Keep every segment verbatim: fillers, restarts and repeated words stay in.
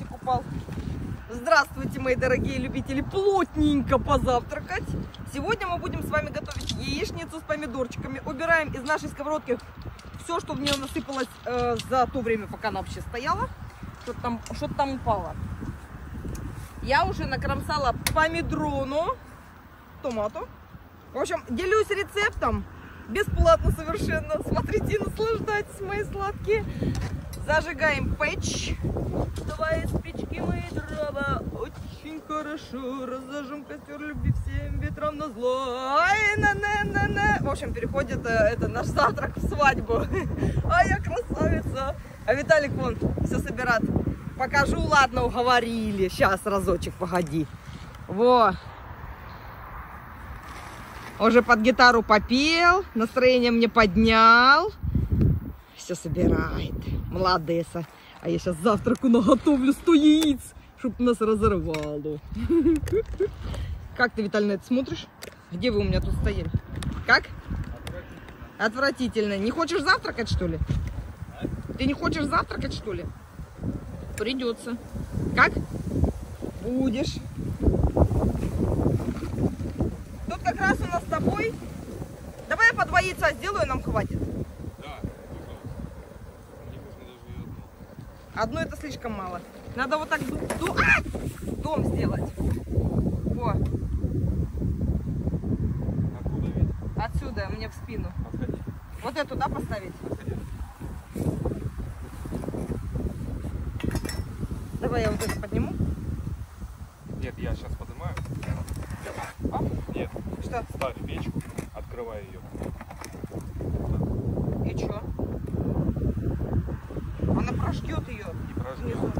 дождик упал. Здравствуйте, мои дорогие любители плотненько позавтракать. Сегодня мы будем с вами готовить яичницу с помидорчиками. Убираем из нашей сковородки все, что в нее насыпалось э, за то время, пока она вообще стояла. Что-то там, что-то там упало. Я уже накромсала помидрону, томату. В общем, делюсь рецептом. Бесплатно совершенно. Смотрите, наслаждайтесь, мои сладкие. Зажигаем печь. Давай из печки мои дрова. Очень хорошо. Разожжем костер любви всем ветрам назло. Ай, на на на на. В общем, переходит э, это наш завтрак в свадьбу. А я красавица. А Виталик вон все собирает. Покажу, ладно, уговорили. Сейчас разочек, погоди. Во. Уже под гитару попел. Настроение мне поднял. Все собирает. Молодеса. А я сейчас завтраку наготовлю сто яиц, чтоб нас разорвало. Как ты, Виталий, на это смотришь? Где вы у меня тут стояли? Как? Отвратительно. Отвратительно. Не хочешь завтракать, что ли? Ты не хочешь завтракать, что ли? Придется. Как? Будешь. Тут как раз у нас с тобой. Давай я по два яйца сделаю, нам хватит. Одно это слишком мало. Надо вот так ду ду а! Дом сделать. Во. Откуда ведь? Отсюда, мне в спину. Отходи. Вот эту, да, поставить? Отходи. Давай я вот это подниму. Нет, я сейчас поднимаю. Оп. Нет. Что? Ставь печку, открывай ее. И чё? Она прожгет ее. Не прожгет. Внизу. Вот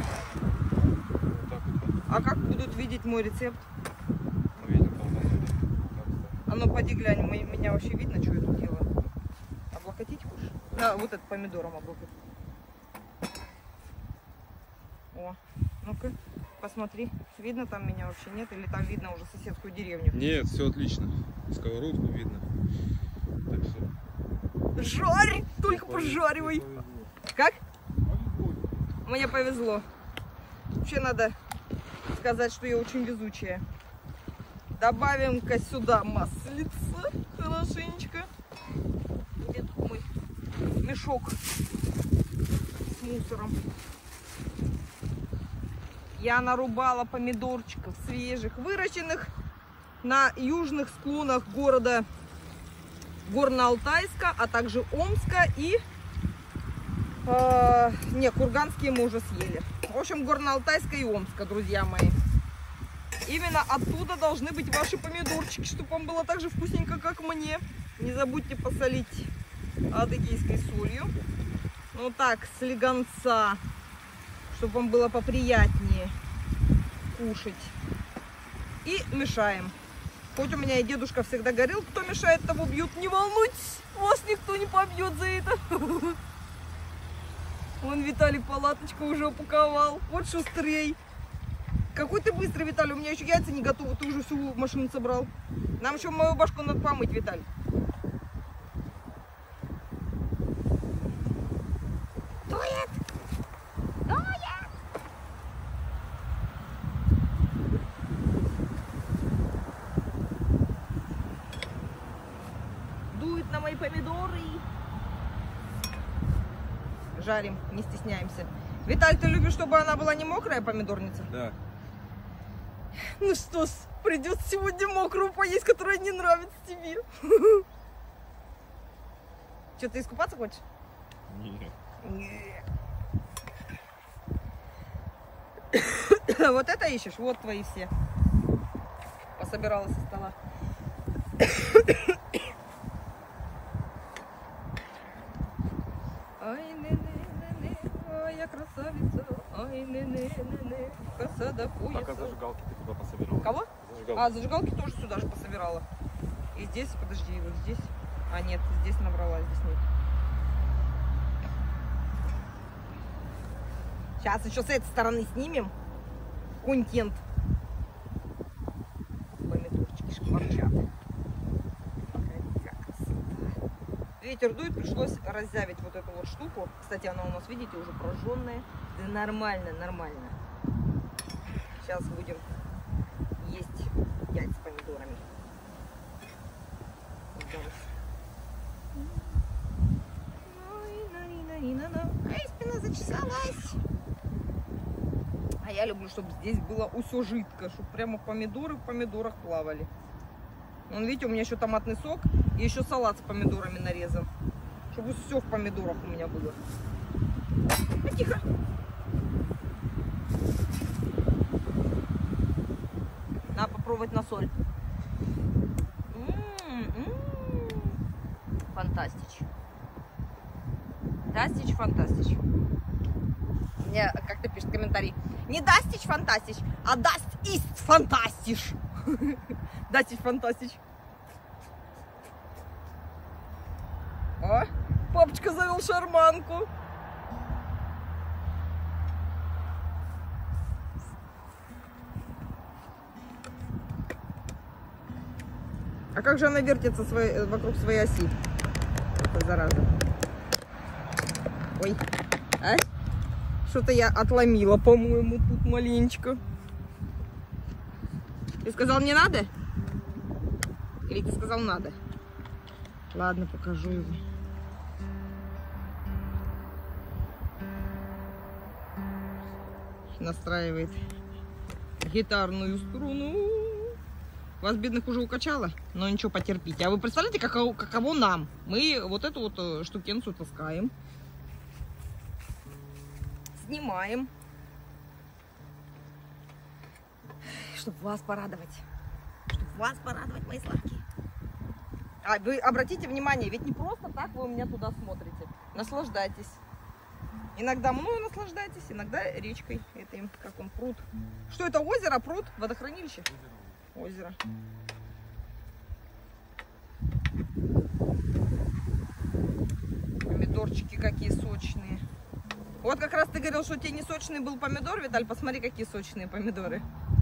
так вот. А как будут видеть мой рецепт? Ну, видим, там посмотри. А ну поди глянь, м- меня вообще видно, что я тут делаю? Облокотить хочешь? Да, вот этот помидором облокотить. О, ну-ка, посмотри. Видно там меня вообще, нет? Или там видно уже соседскую деревню? Нет, все отлично. Сковородку видно. Так что... Жарь! Только пожаривай! Как? Мне повезло. Вообще надо сказать, что я очень везучая. Добавим-ка сюда маслица. Хорошенечко. Где тут мой мешок с мусором? Я нарубала помидорчиков свежих, выращенных на южных склонах города Горно-Алтайска, а также Омска и... Э, не, курганские мы уже съели. В общем, Горно-Алтайска и Омска, друзья мои. Именно оттуда должны быть ваши помидорчики, чтобы вам было так же вкусненько, как мне. Не забудьте посолить адыгейской солью. Ну так, слегонца, чтобы вам было поприятнее кушать. И мешаем. Хоть у меня и дедушка всегда говорил, кто мешает, того бьют. Не волнуйтесь, вас никто не побьет за это. Вон Виталий палаточку уже упаковал. Вот шустрей. Какой ты быстрый, Виталий. У меня еще яйца не готовы. Ты уже всю машину собрал. Нам еще мою башку надо помыть, Виталий. Дует! Дует! Дует на мои помидоры. Жарим, не стесняемся. Виталь, ты любишь, чтобы она была не мокрая, помидорница? Да. Ну что ж, придется сегодня мокрую поесть, которая не нравится тебе. Что, ты искупаться хочешь? Нет. Нет. Вот это ищешь? Вот твои все. Пособирала со стола. Ай, не-не-не-не, ай, я красавица. Ай, не-не-не-не, коса до пояса. Так, а зажигалки ты куда пособирала? Кого? Зажигалки. А, зажигалки тоже сюда же пособирала. И здесь, подожди, вот здесь. А, нет, здесь набрала, здесь нет. Сейчас еще с этой стороны снимем контент. Помидорчики шкварчат. Ветер дует, пришлось раззявить вот эту вот штуку. Кстати, она у нас, видите, уже прожженная. Да нормально, нормально. Сейчас будем есть яйца с помидорами. Ай, спина зачесалась. А я люблю, чтобы здесь было все жидко, чтобы прямо помидоры в помидорах плавали. Вон, видите, у меня еще томатный сок и еще салат с помидорами нарезан. Чтобы все в помидорах у меня было. А, тихо. Надо попробовать на соль. М-м-м. Фантастич. Дастич, фантастич. Мне как-то пишет комментарий. Не Дастич, фантастич, а Даст ист фантастиш. Дастич, фантастич. О, папочка завел шарманку. А как же она вертится своей, вокруг своей оси? Это зараза. Ой, а? Что-то я отломила, по-моему, тут маленечко. Ты сказал, не надо? Или ты сказал, надо? Ладно, покажу его. Настраивает гитарную струну. Вас, бедных, уже укачало, но ничего, потерпите. А вы представляете, каково, каково нам? Мы вот эту вот штукенцию таскаем. Снимаем. Чтобы вас порадовать. Чтобы вас порадовать, мои сладкие. А вы обратите внимание, ведь не просто так вы у меня туда смотрите. Наслаждайтесь. Иногда мною наслаждайтесь, иногда речкой. Это им, как он, пруд. Что это, озеро, пруд, водохранилище? Озеро. Помидорчики какие сочные. Вот как раз ты говорил, что у тебя не сочный был помидор, Виталь, посмотри, какие сочные помидоры.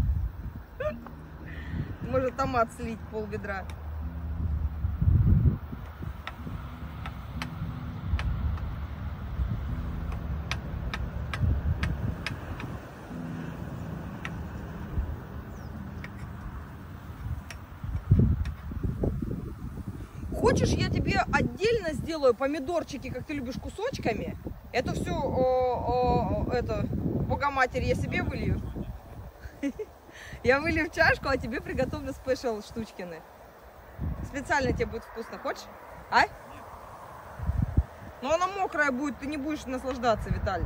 Может, томат слить пол ведра. Хочешь, я тебе отдельно сделаю помидорчики, как ты любишь, кусочками? Это все, о, о, это, Богоматерь, я себе вылью. Я вылью в чашку, а тебе приготовлю спешл штучкины. Специально тебе будет вкусно. Хочешь? А? Но она мокрая будет, ты не будешь наслаждаться, Виталь.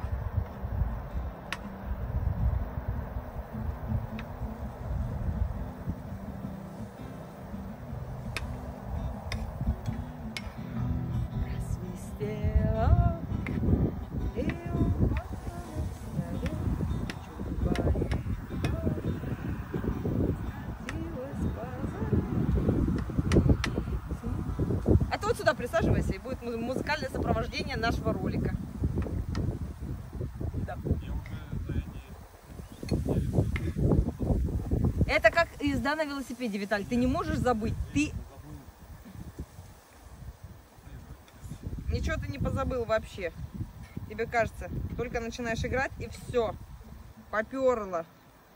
Сюда присаживайся, и будет музыкальное сопровождение нашего ролика. Да. Это как езда на велосипеде, Виталь. Ты не можешь забыть. Ты ничего ты не позабыл вообще. Тебе кажется, только начинаешь играть, и все. Поперло.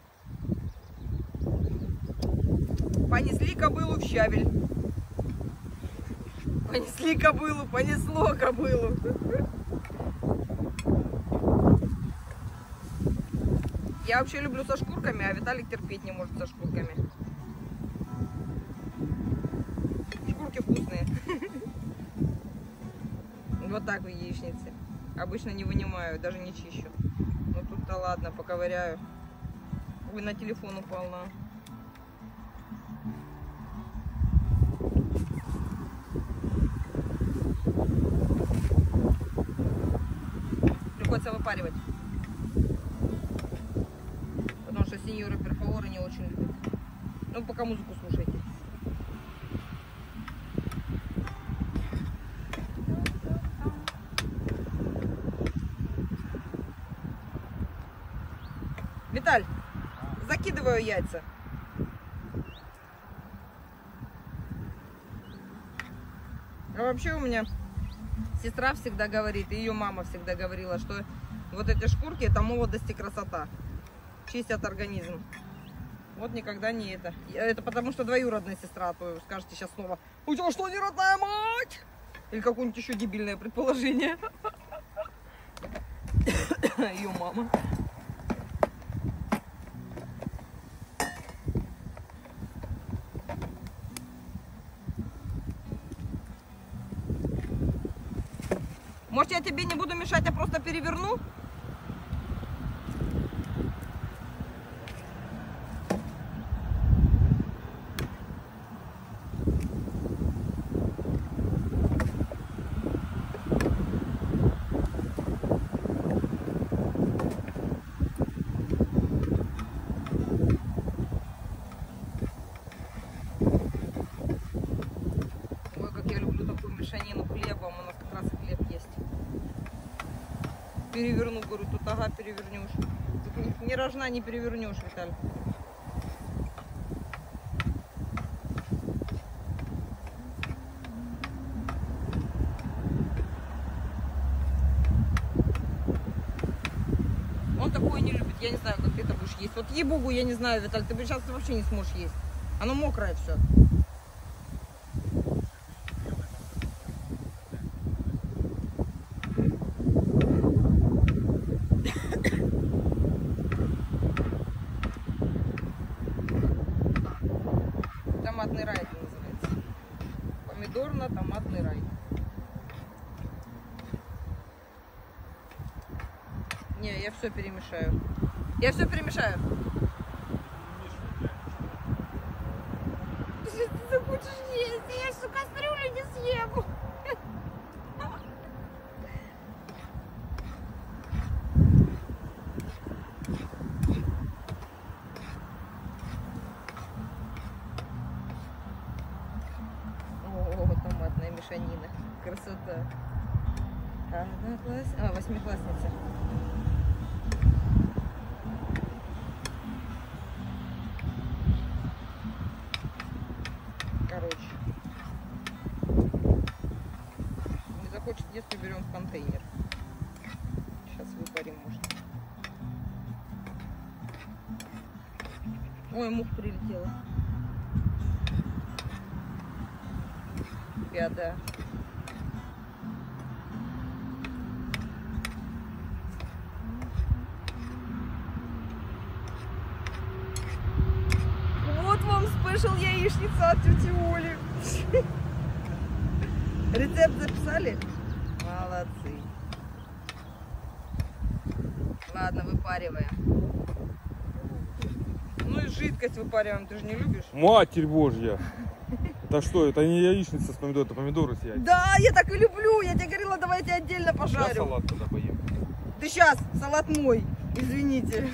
Понесли кобылу в щавель. Понесли кобылу, понесло кобылу. Я вообще люблю со шкурками, а Виталик терпеть не может со шкурками. Шкурки вкусные. Вот так в яичнице. Обычно не вынимаю, даже не чищу. Но тут-то ладно, поковыряю. Ой, на телефон упал, на. Приходится выпаривать. Потому что сеньоры перфоры не очень любят. Ну, пока музыку слушайте. Виталь, закидываю яйца. А вообще у меня сестра всегда говорит, и ее мама всегда говорила, что вот эти шкурки — это молодость и красота. Чистят организм. Вот никогда не это. Это потому что двоюродная сестра, а то скажете сейчас снова: у тебя что, не родная мать? Или какое-нибудь еще дебильное предположение. Ее мама. Может, я тебе не буду мешать, а просто переверну? Ой, как я люблю такую мешанину хлебом. У нас как раз и хлеб есть. Переверну, говорю, тут ага, перевернешь. Тут ни, ни рожна не перевернешь, Виталий. Он такое не любит. Я не знаю, как ты это будешь есть. Вот ей-богу, я не знаю, Виталий, ты сейчас вообще не сможешь есть. Оно мокрое все. Томатный рай это называется. Помидорно-томатный рай. Не, я все перемешаю. Я все перемешаю. Ты захочешь есть, я всю кастрюлю не съем. О, томатная мешанина. Красота. Одна класс... А, восьмиклассница. Короче. Не захочет есть, уберем в контейнер. Сейчас выпарим, может. Ой, мух прилетела. Беда. Вот вам спешл яичница от тети Оли. Рецепт записали? Молодцы. Ладно, выпариваем. Ну и жидкость выпариваем, ты же не любишь? Матерь Божья! Это что, это не яичница с помидором, это помидоры с яйцами. Да, я так и люблю. Я тебе говорила, давайте отдельно Я пожарю. салат туда поем. Ты сейчас, салат мой, извините.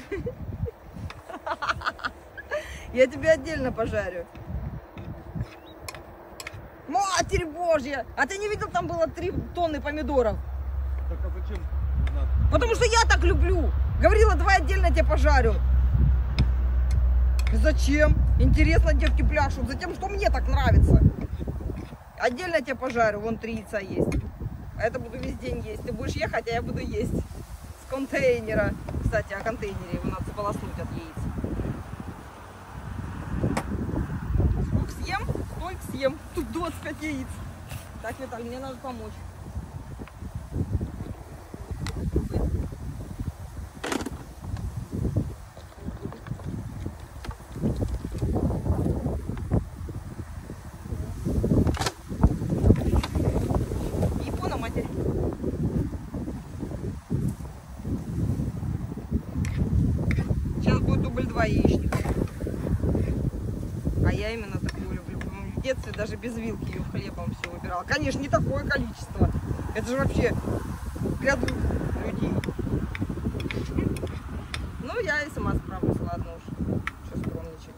Я тебе отдельно пожарю. Матерь Божья! А ты не видел, там было три тонны помидоров? Так а зачем надо? Потому что я так люблю. Говорила, давай отдельно тебе пожарю. Зачем? Интересно, девки пляшут. Затем, что мне так нравится. Отдельно тебе пожарю. Вон три яйца есть. А это буду весь день есть. Ты будешь ехать, а я буду есть. С контейнера. Кстати, о контейнере его надо сполоснуть от яиц. Сколько съем? Столько съем. Тут двадцать пять яиц. Так, Виталий, мне надо помочь. Япона, матерь. Сейчас будет дубль два яичника. А я именно такую люблю. В детстве даже без вилки ее хлебом все выбирала. Конечно, не такое количество. Это же вообще для двух людей. Ну, я и сама справлюсь, ладно уж. Что скромничать.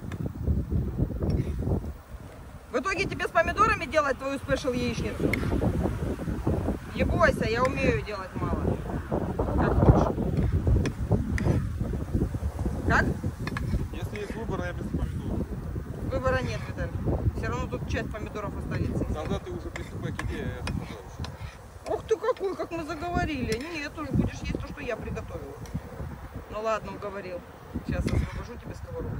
В итоге тебе с помидорами делать твою спешл яичницу? Не бойся, я умею делать мало. Как хочешь. Как? Если есть выбор, я без помидоров. Выбора нет, Виталий. Все равно тут часть помидоров останется. Тогда ты уже приступай к Не, я пожалуйста. Ух ты какой, как мы заговорили. Нет, тоже будешь есть то, что я приготовила. Ну ладно, уговорил. Сейчас освобожу тебе сковородку.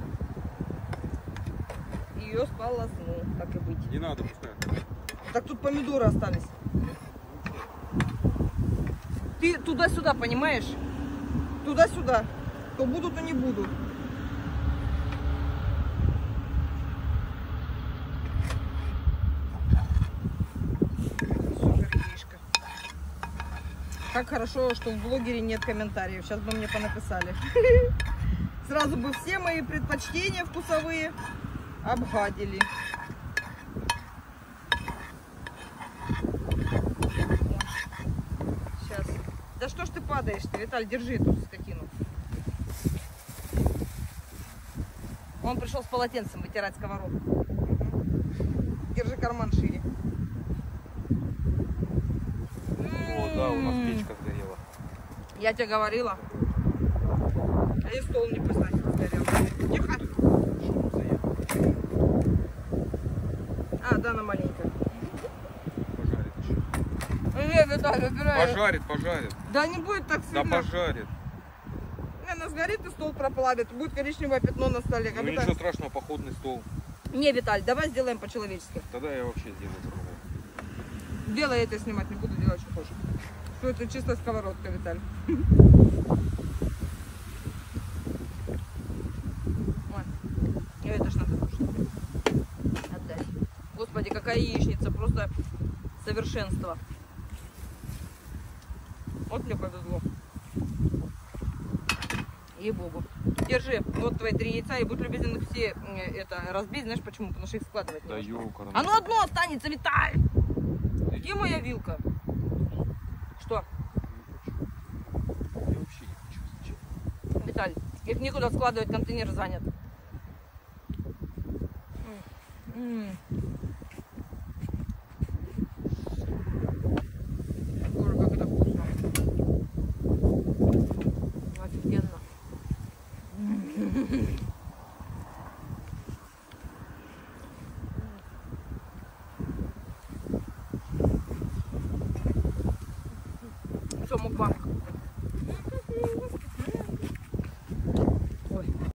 Ее сполосну, так и быть. Не надо, пускай. Так тут помидоры остались. Ты туда-сюда, понимаешь? Туда-сюда. То буду, то не буду. Супер яичко. Как хорошо, что в блогере нет комментариев. Сейчас бы мне понаписали. Сразу бы все мои предпочтения вкусовые обгадили. Сейчас. Да что ж ты падаешь-то, Виталь, держи эту скотину. Он пришел с полотенцем вытирать сковородку. Держи карман шире. О, да, у нас печка сгорела. Я тебе говорила. А и стол не признать сгорел. Тихо. А, да, на маленькая. Пожарит еще. Нет, Виталий, убирай. Пожарит, пожарит. Да не будет так Да сильно. пожарит. Она сгорит и стол проплавит. Будет коричневое пятно на столе. Ну Виталь... ничего страшного, походный стол. Не, Виталь, давай сделаем по-человечески. Тогда я вообще сделаю по-другому. Делай это, снимать не буду, делать, что хочешь. Что это чистая сковородка, Виталь. Ой, это ж надо кушать. Отдай. Господи, какая яичница, просто совершенство. Вот мне повезло. Ей-богу. Держи, вот твои три яйца, и будь любезен их все э, это разбить. Знаешь почему? Потому что их складывать Да невозможно. ёкарный. А ну одно останется, Виталь! Где моя вилка? Что? Я вообще не хочу. Зачем? Виталь, их некуда складывать, контейнер занят. М-м. Боже, как это вкусно. Офигенно. Все, мукбанг.